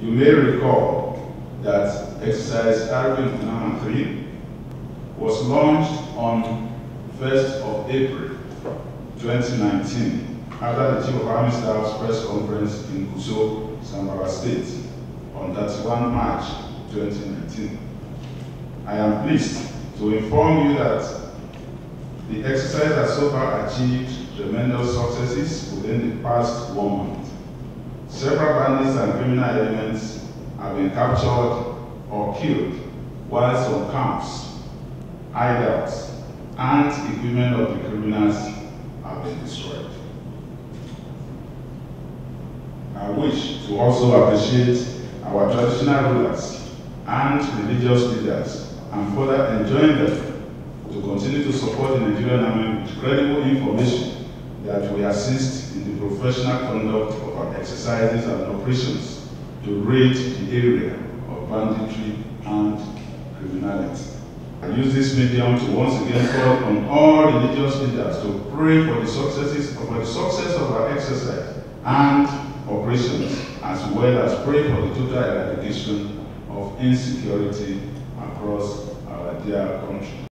You may recall that Exercise Hani Kuninama III was launched on 1st of April 2019 after the Chief of Army Staff's press conference in Gusau, Zamfara State on 31 March 2019. I am pleased to inform you that the exercise has so far achieved tremendous successes within the past 1 month. Several bandits and criminal elements have been captured or killed, while some camps, hideouts, and equipment of the criminals have been destroyed. I wish to also appreciate our traditional rulers and religious leaders and further enjoin them to continue to support the Nigerian Army with credible information that will assist in the professional conduct of our exercises and operations to rid the area of banditry and criminality. I use this medium to once again call on all religious leaders to pray for the success of our exercise and operations, as well as pray for the total eradication of insecurity across our dear country.